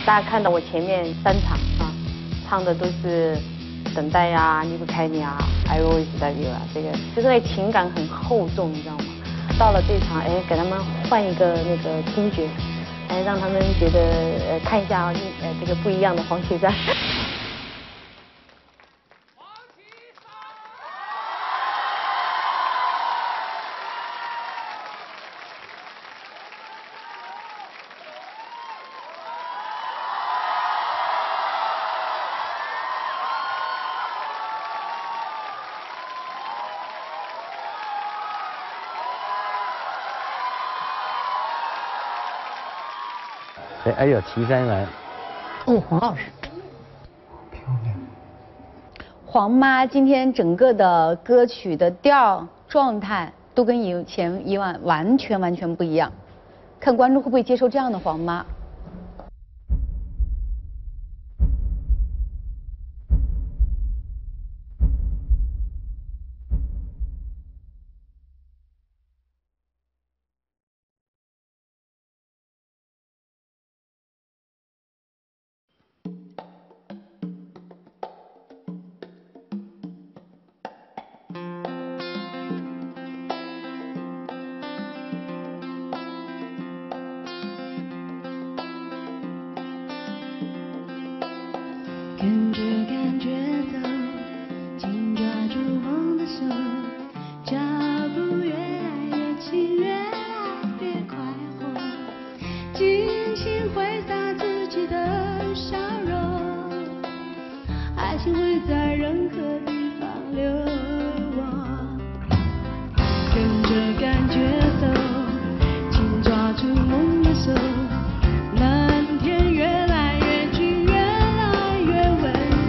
大家看到我前面3场啊，唱的都是等待呀、离不开你啊、I always love you 啊，这个就是那情感很厚重，你知道吗？到了这场，哎，给他们换一个那个听觉，哎，让他们觉得看一下这个不一样的黄绮珊。 哎呦，岐山来。 哦，黄老师。 漂亮。 黄妈今天整个的歌曲的调状态都跟以往完全不一样，看观众会不会接受这样的黄妈。 跟着感觉走，紧抓住梦的手，脚步越来越轻，越来越快活，尽情挥洒自己的笑容，爱情会在任何地方流亡。跟着感觉走，紧抓住梦的手。蓝天越来越近，越来越温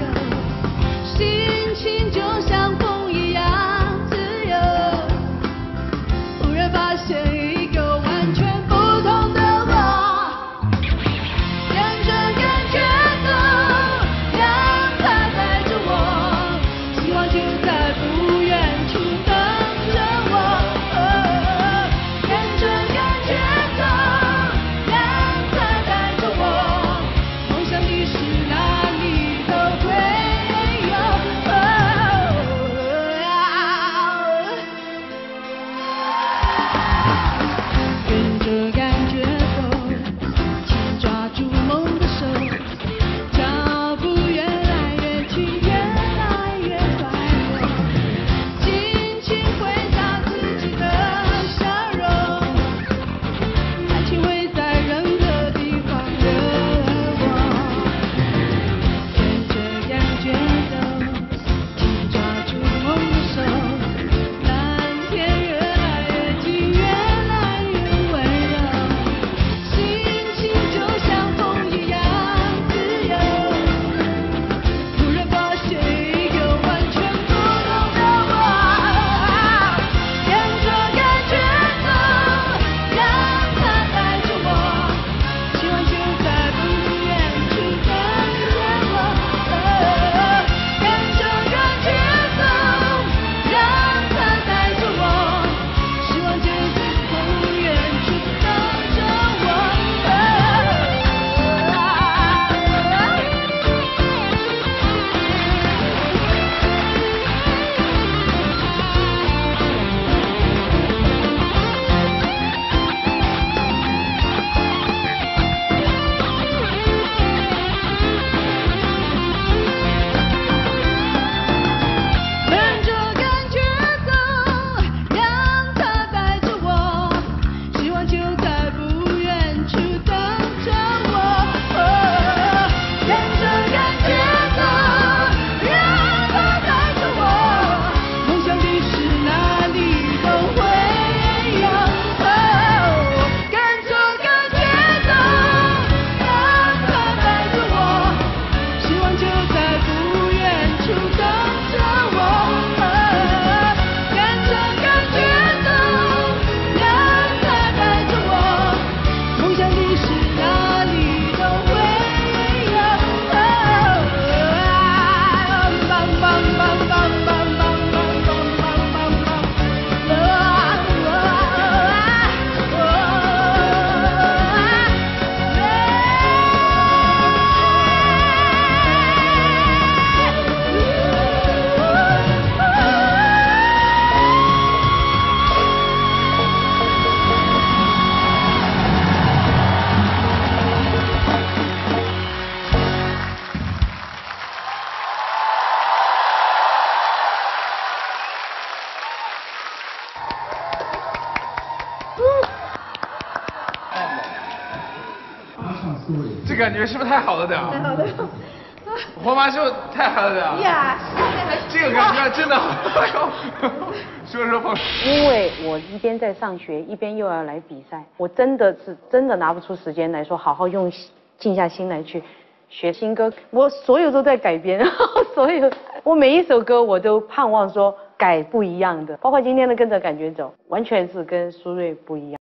这感觉是不是太好了点儿？太好了。黄麻秀太嗨了点儿。呀，这个感觉真的好。说碰。 因为我一边在上学，一边又要来比赛，我真的拿不出时间来说好好静下心来去学新歌。我所有都在改编，然后我每一首歌我都盼望说改不一样的，包括今天的跟着感觉走，完全是跟苏芮不一样。